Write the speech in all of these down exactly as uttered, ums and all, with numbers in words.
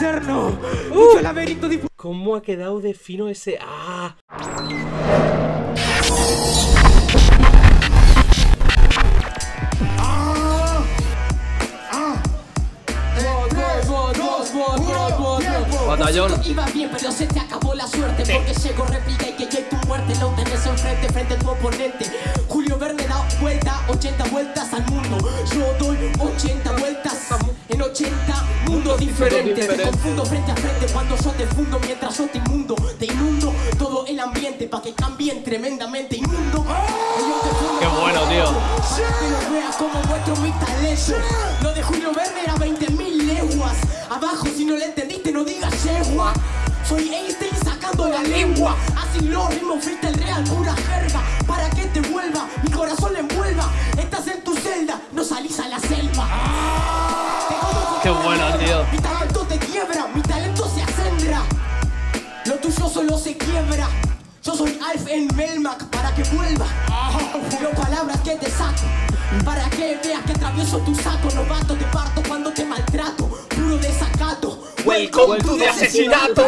infierno. Uh. Mucho laberinto de... ¿Cómo ha quedado de fino ese? ¡Ah! Batallón. Iba bien, pero se te acabó la suerte. Sí. Porque llegó réplica y que ya tu muerte lo tenés enfrente, frente a tu oponente. Julio Verne da vuelta, ochenta vueltas al mundo. Yo doy ochenta vueltas en ochenta mundos diferentes. Te confundo frente a frente cuando yo te fundo, mientras yo te inmundo. Te inundo todo el ambiente para que cambien tremendamente inmundo. Qué bueno, tío. Para que lo veas como muestro mi talento. Lo de Julio Verne era veinte mil leguas. Abajo, si no le entendiste, no digas yegua. Soy Einstein sacando la lengua. Así lo ritmo freestyle real, pura jerga. Para que te vuelva, mi corazón le envuelva. Estás en tu celda, no salís a la selva. Qué bueno, tío. Mi talento te quiebra, mi talento se acendra. Lo tuyo solo se quiebra. Yo soy Alf en Melmac para que vuelva. Los palabras que te saco, para que veas que atravieso tu saco. Novato, te parto cuando te maltrato. Puro desacato. Welcome to the asesinato.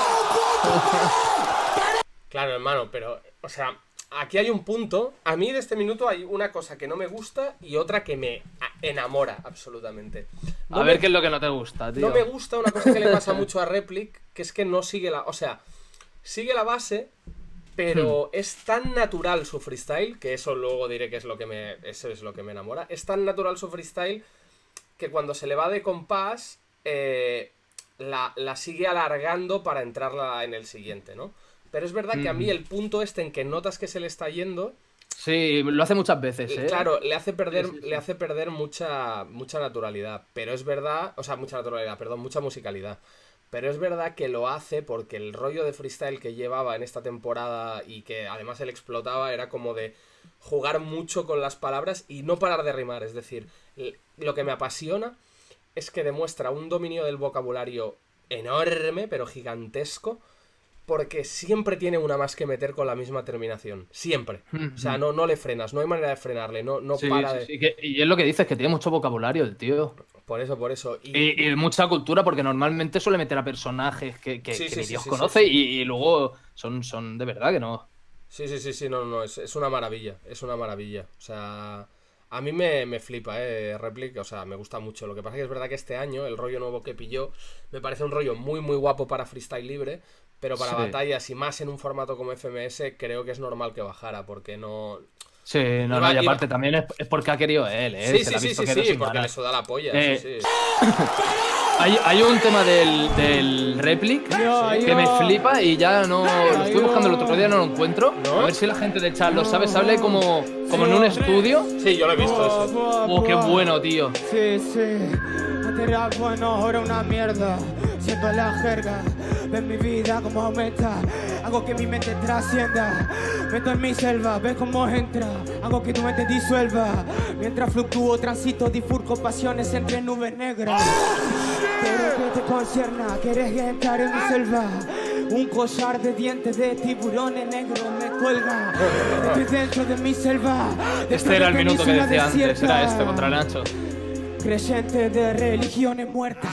Claro, hermano, pero, o sea, aquí hay un punto. A mí de este minuto hay una cosa que no me gusta y otra que me enamora absolutamente. No a me, ver qué es lo que no te gusta, tío. No me gusta una cosa que le pasa mucho a Replic, que es que no sigue la... O sea, sigue la base, pero hmm. es tan natural su freestyle, que eso luego diré que es lo que me... Eso es lo que me enamora. Es tan natural su freestyle que cuando se le va de compás, eh, la, la sigue alargando para entrarla en el siguiente, ¿no? Pero es verdad que a mí el punto este en que notas que se le está yendo... Sí, lo hace muchas veces, ¿eh? Claro, le hace perder, sí, sí, sí. Le hace perder mucha, mucha naturalidad. Pero es verdad... O sea, mucha naturalidad, perdón, mucha musicalidad. Pero es verdad que lo hace porque el rollo de freestyle que llevaba en esta temporada y que además él explotaba era como de jugar mucho con las palabras y no parar de rimar. Es decir, lo que me apasiona es que demuestra un dominio del vocabulario enorme, pero gigantesco, porque siempre tiene una más que meter con la misma terminación. Siempre. O sea, no, no le frenas, no hay manera de frenarle, no, no sí, para sí, de... Sí, que, y es lo que dices, que tiene mucho vocabulario el tío. Por eso, por eso. Y, y, y mucha cultura, porque normalmente suele meter a personajes que, que, sí, que sí, ni sí, Dios sí, conoce sí, sí. Y, y luego son, son de verdad que no. Sí, sí, sí, sí, no, no, es, es una maravilla, es una maravilla. O sea, a mí me, me flipa, eh, Replic, o sea, me gusta mucho. Lo que pasa es que es verdad que este año, el rollo nuevo que pilló, me parece un rollo muy, muy guapo para freestyle libre, pero para sí. batallas y más en un formato como F M S, creo que es normal que bajara, porque no... Sí, no, iba, no, y aparte iba... también es, es porque ha querido él, ¿eh? Sí, Se sí, sí, sí, sí, porque le suda la polla, eh... sí, sí. Hay, hay un tema del, del Replic yo, que yo. me flipa y ya no... Lo estoy buscando el otro día, no lo encuentro. ¿No? A ver si la gente del chat lo sabe. Sale como, como en un estudio. Sí, yo lo he visto eso. Oh, qué bueno, tío. Sí, sí. Material bueno, ahora una mierda. Siento la jerga. Ves mi vida como aumenta. Hago que mi mente trascienda. Meto en mi selva, ves cómo entra. Hago que tu mente disuelva. Mientras fluctúo, transito, difurco pasiones entre nubes negras. Quiero que te concierna, quieres entrar en mi selva. Un collar de dientes de tiburones negros me cuelga. Estoy dentro de mi selva. Este era el minuto que decía antes, era este contra Nacho. Creyente de religiones muertas.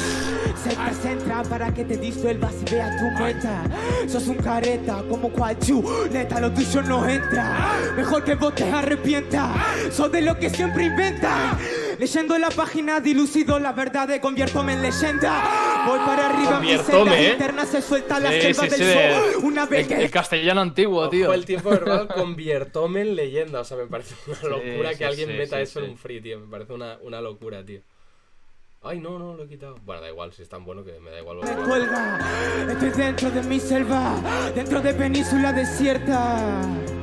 Sectas entra para que te disuelvas y veas tu meta. Sos un careta como cual chu. Neta, lo tuyo no entra. Mejor que vos te arrepientas. Sos de lo que siempre inventan. Leyendo la página dilucido la verdad de conviértome en leyenda. Voy para arriba, mi celda ¿eh? interna se suelta la sí, selva sí, del sí, sol. Una vez el, que... el castellano antiguo, Ojo, tío. el tiempo verbal conviertóme en leyenda. O sea, me parece una locura sí, que sí, alguien sí, meta sí, eso sí. en un free, tío. Me parece una, una locura, tío. Ay, no, no, lo he quitado. Bueno, da igual, si es tan bueno que me da igual. Me cuelga, estoy dentro de mi selva, dentro de península desierta.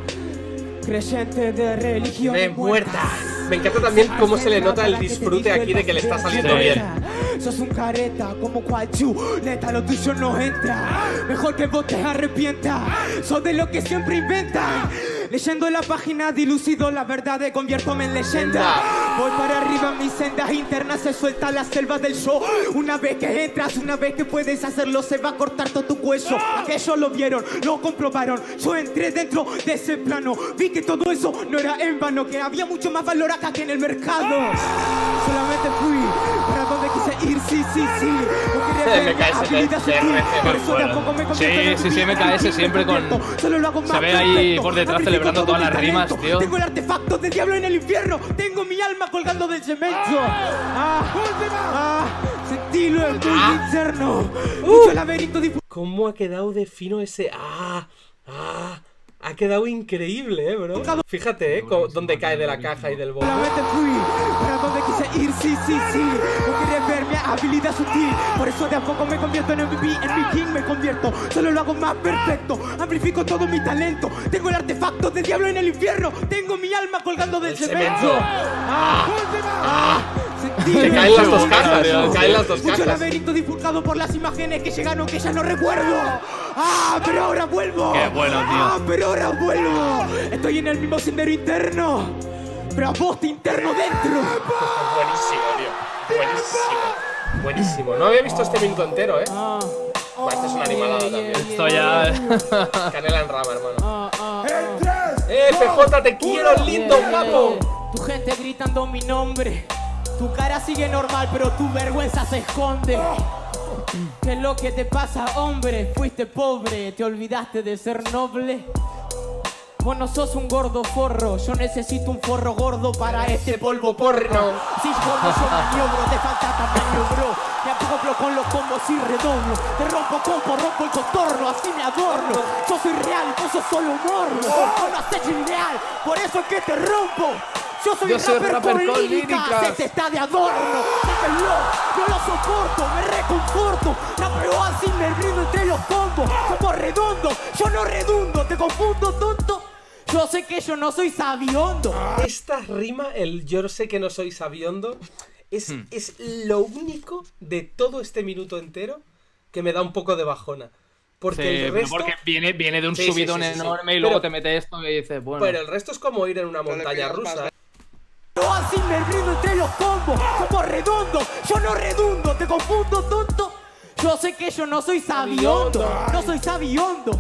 Creyente de religiones muertas. Me encanta también cómo se le nota el disfrute aquí de que le está saliendo bien. Sos un careta como cual chu. Neta, lo tuyo no entra. Mejor que vos te arrepientas. Sos de lo que siempre inventan. Leyendo la página dilucido la verdad de conviértome en leyenda. Voy para arriba, mis sendas internas se suelta la selva del show. Una vez que entras, una vez que puedes hacerlo, se va a cortar todo tu cuello. Aquellos lo vieron, lo comprobaron. Yo entré dentro de ese plano. Vi que todo eso no era en vano, que había mucho más valor acá que en el mercado. Solamente fui para donde quise ir, sí, sí, sí. No quería M K S habilidad sutil, por eso tampoco me convierto en Sí, sí, sí, M K S siempre con... Solo lo hago más Se ve ahí perfecto. por detrás Amplifico celebrando todo todas mi las rimas, talento. tío. Tengo el artefacto del diablo en el infierno. Tengo mi alma colgando del cemento. Ah, ah, sentílo en tu interno. Mucho laberinto de... ¿Cómo ha quedado de fino ese? ¡Ah! ¡Ah! Ha quedado increíble, eh, bro. Fíjate, eh, dónde cae de la caja y del La bombo. mente fui, para donde quise ir, sí, sí, sí. No quería ver mi habilidad sutil. Por eso de a poco me convierto en M V P, en mi king me convierto. Solo lo hago más perfecto. Amplifico todo mi talento. Tengo el artefacto del diablo en el infierno. Tengo mi alma colgando del El cemento. cemento. Ah, ah, sentir Se el caen las dos fuego. cajas, se caen las dos Mucho cajas. laberinto difulcado por las imágenes que llegaron que ya no recuerdo. Ah, pero ahora vuelvo. Qué bueno, tío. Ah, pero ahora vuelvo. Estoy en el mismo sendero interno, pero a vos te interno dentro. Buenísimo, tío. Buenísimo. Buenísimo. No había visto este minuto entero, eh. Ah, Buah, esta es una animalada también. Esto ya... Canela en rama, hermano. ah, ah, ¡Eh, P J, te quiero, lindo, guapo! Tu gente gritando mi nombre. Tu cara sigue normal, pero tu vergüenza se esconde. ¿Qué es lo que te pasa, hombre? Fuiste pobre, te olvidaste de ser noble. Vos no sos un gordo forro, yo necesito un forro gordo para este polvo porno. Si como yo maniobro, te falta tamaño, bro. Te acoplo con los combos y redoblo. Te rompo compo, rompo el contorno, así me adorno. Yo soy real, vos sos solo morro. Vos no haces ideal, por eso es que te rompo. Yo soy Yo soy rapper, rapper con, con líricas, líricas. este está de adorno. Dímelo, yo lo soporto, me reconforto. Rapeo así, me brindo entre los combos. Como redondo, yo no redundo, te confundo, tonto. Yo sé que yo no soy sabiondo. Esta rima, el yo sé que no soy sabiondo, es, Hmm. es lo único de todo este minuto entero que me da un poco de bajona. Porque Sí, el pero resto... porque viene, viene de un Sí, sí, subidón sí, sí, sí. enorme y Pero- luego te mete esto y dices, bueno... Pero el resto es como ir en una montaña rusa. Yo así me brindo entre los combos. Como redondo, yo no redundo, te confundo, tonto. Yo sé que yo no soy sabiondo, no soy sabiondo,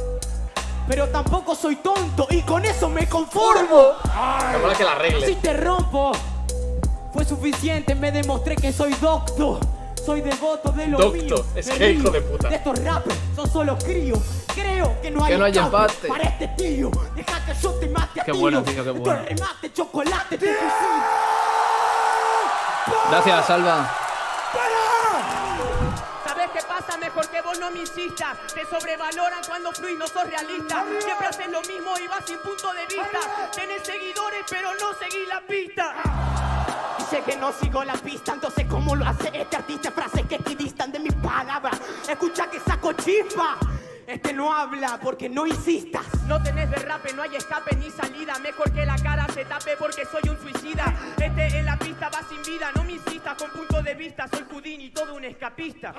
pero tampoco soy tonto y con eso me conformo. Me mola que la Si arregle. te rompo, fue suficiente, me demostré que soy docto. Soy devoto de lo Docto, mío. es me que hijo río de puta. De estos rappers, son solo críos. Creo que no hay, Que no hay escape empate. para este tío. Deja que yo te mate a Qué tiros. bueno, tío, qué Esto bueno. es remate, chocolate, te fusil. Gracias, Salva. ¿Sabes qué pasa? Mejor que vos no me insistas. Te sobrevaloran cuando fluís, no sos realista. Siempre haces lo mismo y vas sin punto de vista. Tenés seguidores, pero no seguís la pista. Dice que no sigo la pista, entonces ¿cómo lo hace este artista? Frases que equidistan de mis palabras. Escucha que saco chispa. Este no habla porque no insistas. No tenés derrape, no hay escape ni salida. Mejor que la cara se tape porque soy un suicida. Este en la pista va sin vida. No me insistas con punto de vista. Soy Houdini, todo un escapista.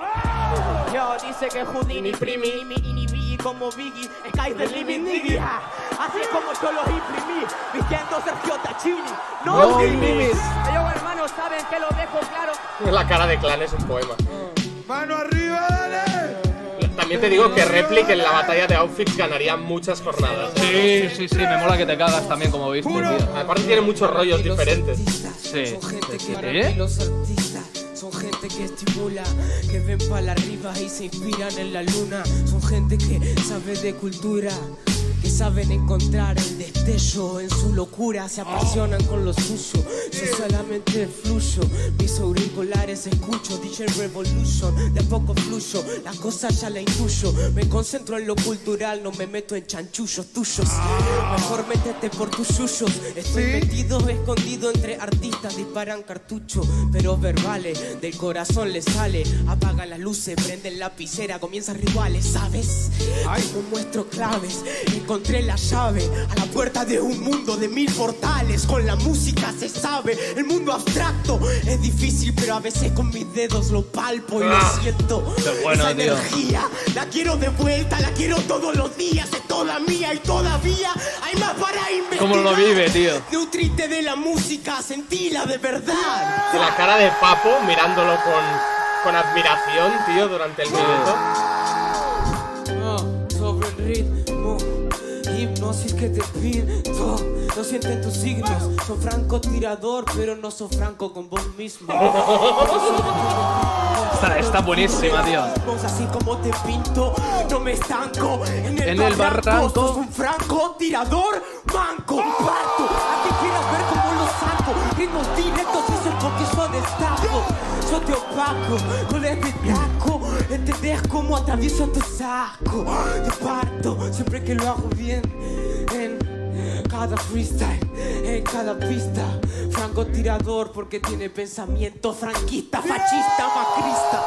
Yo dice que Houdini, Primi, mi inhibí como Biggie, Sky the Limit Nigga. Así es como yo los imprimí, vistiendo Sergio Tachini. No, No limits. limits. Ellos hermanos saben que lo dejo claro. La cara de Clan es un poema. ¡Mano arriba, dale! También te digo que Replic en la batalla de outfits ganaría muchas jornadas. Sí, sí, sí, me mola que te cagas también, como viste, tío. Aparte tiene muchos rollos diferentes. Sí. Son gente que ¿Eh? rap y los artistas son gente que estimula, que ven para arriba y se inspiran en la luna. Son gente que sabe de cultura, que saben encontrar el destello en su locura. Se apasionan con lo suyo, yo solamente fluyo. Mis auriculares escucho D J Revolution, de a poco fluyo, la cosa ya la intuyo. Me concentro en lo cultural, no me meto en chanchullos tuyos. Mejor métete por tus yuyos. Estoy metido, escondido entre artistas, disparan cartucho, pero verbales, del corazón les sale. Apagan las luces, prenden lapicera, comienzan rituales, ¿sabes? No muestro claves, encontré la llave a la puerta de un mundo de mil portales. Con la música se sabe, el mundo abstracto es difícil, pero a veces con mis dedos lo palpo y lo siento. Qué bueno, Esa tío. energía, la quiero de vuelta, la quiero todos los días, es toda mía y todavía hay más para investigar. ¿Cómo lo vive, tío? Nutrite de la música, sentila de verdad. Y la cara de Papo mirándolo con, con admiración, tío, durante el minuto. Oh, sobre el ritmo, himnos decir que te pinto. No sienten tus signos. Sos francotirador, pero no sos franco con vos mismo. Está, está buenísima, tío. Así como te pinto, no me estanco. En el, en el barranco. Sos un francotirador, manco. Parto, a que quieras ver cómo lo saco. Ritmos directos, eso es porque yo destaco. Yo te opaco con este taco. Entendés cómo atravieso tu saco. Te parto siempre que lo hago bien. En cada freestyle, en cada pista. Francotirador porque tiene pensamiento franquista, fascista, macrista.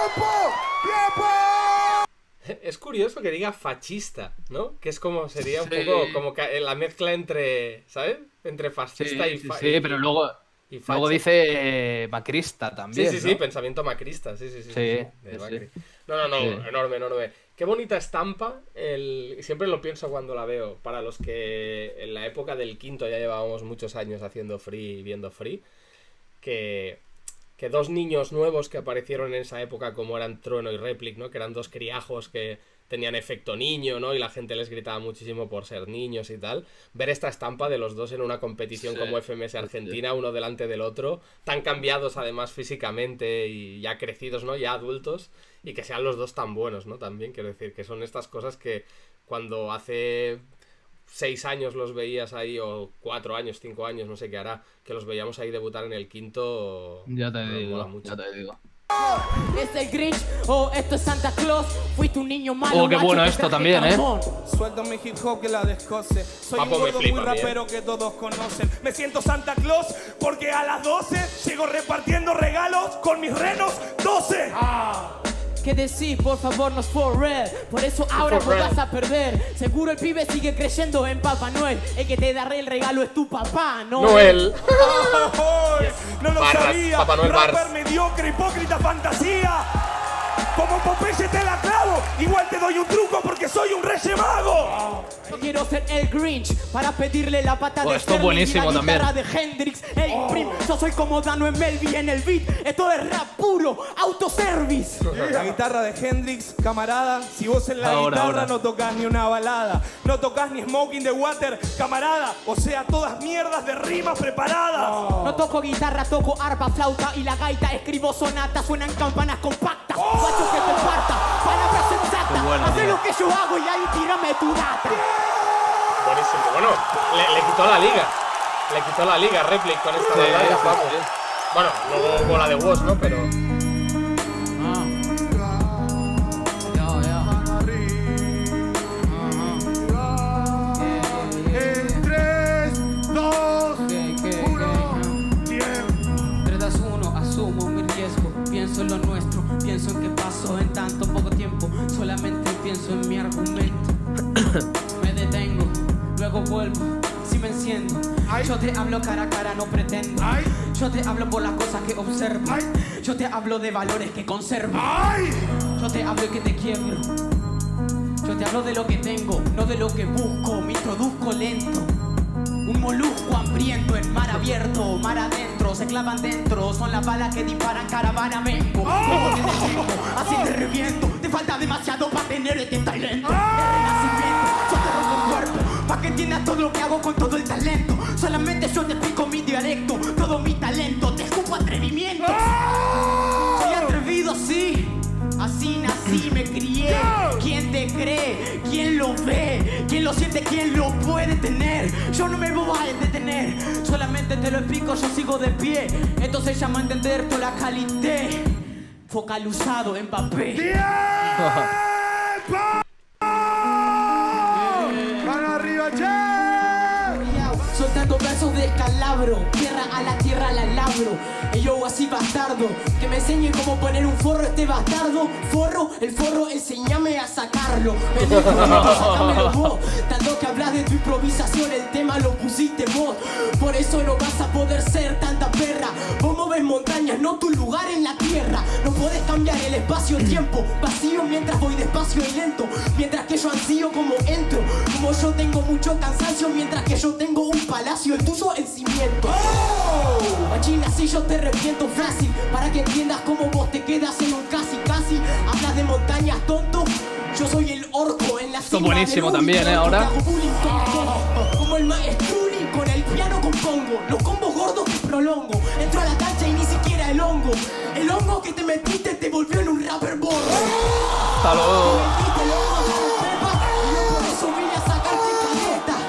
Es curioso que diga fascista, ¿no? Que es como, sería un sí. poco como la mezcla entre, ¿sabes? Entre fascista sí, y... Fa sí, sí, pero luego... Y luego dice eh, macrista también. Sí, sí, ¿no? sí, pensamiento macrista. Sí, sí, sí. Sí, sí, de sí, Macri. sí. No, no, no, Sí. enorme, enorme. Qué bonita estampa. El... Siempre lo pienso cuando la veo. Para los que en la época del quinto ya llevábamos muchos años haciendo free y viendo free. Que, que dos niños nuevos que aparecieron en esa época, como eran Trueno y Replic, ¿no? Que eran dos criajos que tenían efecto niño, ¿no? Y la gente les gritaba muchísimo por ser niños y tal. Ver esta estampa de los dos en una competición Sí, como F M S Argentina, sí. uno delante del otro, tan cambiados además físicamente y ya crecidos, ¿no? Ya adultos, y que sean los dos tan buenos, ¿no? También quiero decir que son estas cosas que cuando hace seis años los veías ahí, o cuatro años, cinco años, no sé qué hará, que los veíamos ahí debutar en el quinto. Ya te me digo, mola mucho. ya te digo. ¿Es el Grinch o esto es Santa Claus? Fuiste un niño malo. Oh, qué bueno esto también, ¿eh? Suelto mi hip hop que la descoce. Soy Papo un me gordo flipa, muy rapero que todos conocen. Me siento Santa Claus porque a las doce sigo repartiendo regalos con mis renos doce. Ah. ¿Qué decís? Por favor, no es for real. Por eso ahora vos vas a perder. Seguro el pibe sigue creyendo en Papá Noel. El que te dará el regalo es tu papá, ¿no? Noel. No lo Barras, sabía. Papá Noel Rapper Bars. mediocre, hipócrita, fantasía. Como Popeye te la clavo. Igual te doy un truco porque soy un rey mago. Yo quiero ser el Grinch para pedirle la pata Oh, de esto es Sterling buenísimo y la también. guitarra de Hendrix. Ey, prim, yo soy como Dano en Melvi en el beat. Esto es rap puro, autoservice. La guitarra de Hendrix, camarada. Si vos en la Ahora, guitarra ahora. no tocas ni una balada, no tocas ni Smoking the Water, camarada. O sea, todas mierdas de rimas preparadas. No toco guitarra, toco arpa, flauta y la gaita. Escribo sonatas, suenan campanas compactas. Guacho que te parta, palabras exactas. Qué bueno, Hacé tío. lo que yo hago y ahí tírame tu data. Buenísimo. Bueno, le, le quitó la liga. Le quitó la liga Replic con esta Sí, batalla, sí, vamos. sí. Bueno, luego hubo la de Woz, ¿no? Pero... En tres, dos, uno, tres, dos, uno, asumo mi riesgo. Pienso en lo nuestro, pienso en qué pasó en tanto poco tiempo. Solamente pienso en mi argumento. Me detengo, luego vuelvo. Si me enciendo, Ay. yo te hablo cara a cara, no pretendo. Ay. Yo te hablo por las cosas que observo. Ay. Yo te hablo de valores que conservo. ¡ay! Yo te hablo y que te quiebro. Yo te hablo de lo que tengo, no de lo que busco. Me introduzco lento. Un molusco hambriento en mar abierto, mar adentro, se clavan dentro. Son las balas que disparan caravana vengo. Luego te detengo, así te reviento. Te falta demasiado para tener este talento. El renacimiento, yo te rompo el cuerpo pa' que entiendas todo lo que hago con todo el talento. Solamente yo te explico mi dialecto, todo mi talento. Te escupo atrevimiento. Soy atrevido, sí. Así nací, me crié. ¿Quién te cree? ¿Quién lo ve? ¿Quién lo siente? ¿Quién lo puede tener? Yo no me voy a detener. Solamente te lo explico, yo sigo de pie. Esto se llama entender toda la calité. Focalizado en papel. ¡Mano arriba, che! Soltando versos de escalabro, tierra a la tierra la labro. Y yo así bastardo, que me enseñe cómo poner un forro a este bastardo. Forro, el forro, enséñame a sacarlo. Me dijo, sácamelo vos. Tanto que hablas de tu improvisación, el tema lo pusiste vos. Por eso no vas a poder ser tanta perra. Vos moves montañas, no tu lugar en la tierra. No podés cambiar el espacio-tiempo. Vacío mientras voy despacio y lento. Mientras que yo ansío como entro. Como yo tengo mucho cansancio, mientras que yo tengo un palacio, el tuyo en cimiento. Oh, machina, así yo te reviento fácil. Para que entiendas cómo vos te quedas en un casi casi. Hablas de montañas, tonto. Yo soy el orco en la Esto cima buenísimo también, ¿eh? Ahora. Como el maestro con el piano compongo. Los combos gordos que prolongo. Entro a la cancha y ni siquiera el hongo. El hongo que te metiste te volvió en un rapper borro. Hasta luego. Por eso vine a sacarte caleta.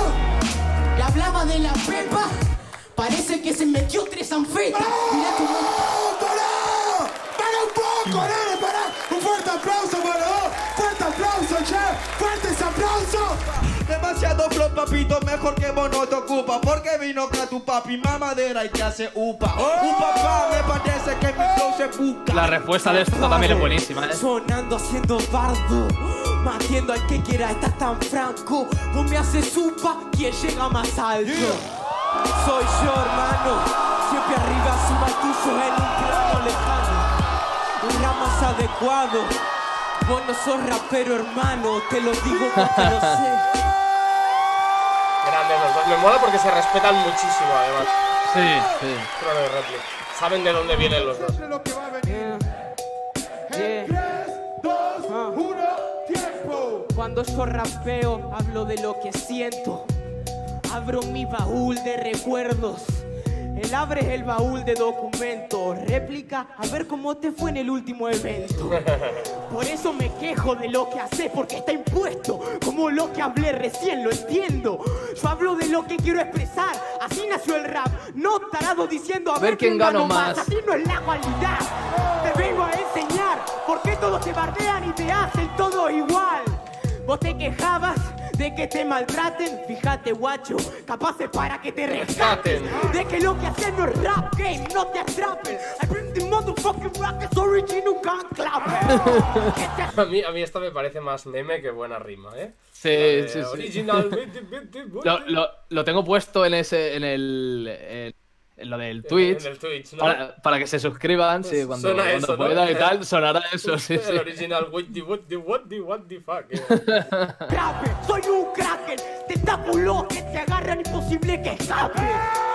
Y hablaba de la pepa. Parece que se metió tres anfetas. Mirá cómo... ¡Pará! ¡Para un poco, nene! ¡Pará! ¡Un fuerte aplauso para vos! ¡Fuerte aplauso, che! ¡Fuertes aplausos! Demasiado flow, papito, mejor que vos no te ocupa. Porque vino acá tu papi mamadera y te hace upa. Un papá me parece que mi flow se busca. La respuesta de esto también es buenísima, ¿eh? Sonando haciendo bardo, matiendo al que quiera, estás tan franco. Vos me haces upa, quien llega más alto. Soy yo, hermano, siempre arriba, encima tuyo en un plano lejano. Un rap más adecuado. Vos no sos rapero, hermano, te lo digo porque lo sé. Grandes los dos. Me mola porque se respetan muchísimo, además. Sí, sí. Trono de réplica. Saben de dónde vienen los dos. Eso es lo que va a venir. En tres, dos, uno, tiempo. Cuando yo rapeo, hablo de lo que siento. Abro mi baúl de recuerdos. Él abre el baúl de documentos. Réplica, a ver cómo te fue en el último evento. Por eso me quejo de lo que haces, porque está impuesto. Como lo que hablé recién, lo entiendo. Yo hablo de lo que quiero expresar. Así nació el rap. No tarado diciendo a, a ver, ver quién gano más. Así no es la cualidad. Te vengo a enseñar por qué todos te bardean y te hacen todo igual. Vos te quejabas de que te maltraten, fíjate guacho, capaz es para que te rescaten. De que lo que haces no es rap game, no te atrapen. I bring the motherfucking rockets original gun clap. A mí, a mí esto me parece más meme que buena rima, ¿eh? Sí, sí, sí. Original. lo, lo, lo tengo puesto en ese, en el... En... En lo del Twitch, en el Twitch, ¿no? para, para que se suscriban, sí, cuando, Suena cuando eso, puedan, ¿no? y tal, sonará eso, sí, el sí. original, what the, what the, what the, what the fuck. Soy un kraken, tentáculos que te agarran, imposible que escape.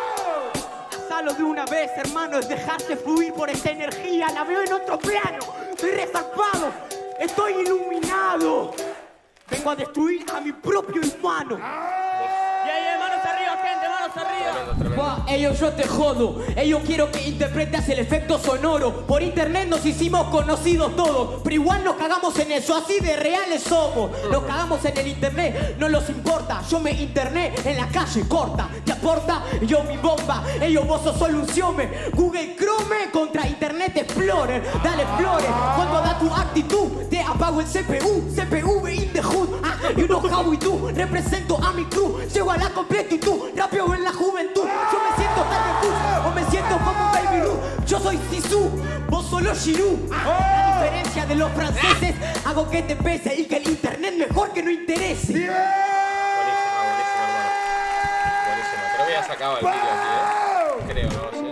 Hazlo de una vez, hermano, es dejarse fluir por esa energía, la veo en otro plano. Estoy resarpado, estoy iluminado. Vengo a destruir a mi propio hermano. Yeah, yeah, manos arriba, gente, manos arriba. Tremendo, tremendo. Buah, ellos yo te jodo. Ellos quiero que interpretes el efecto sonoro. Por internet nos hicimos conocidos todos, pero igual nos cagamos en eso, así de reales somos. Nos cagamos en el internet, no los importa. Yo me interné en la calle corta. Te aporta, yo mi bomba. Ellos vos sos soluciones. Google Chrome contra Internet Explorer. Dale flores, cuando da tu actitud te apago el C P U. C P V in the hood, ah, you know how we do. Represento a mi crew, llego a la completitud. Rapeo en la juventud. Yo me siento tan Bush o me siento como un Baby Ruth. Yo soy Sisu, vos solo Shiru. Ah, la diferencia de los franceses, hago que te pese y que el internet mejor que no interese. Buenísima, buenísima, hermano. Buenísima. Creo que ya se acaba el vídeo aquí, ¿eh? Creo, no lo sé.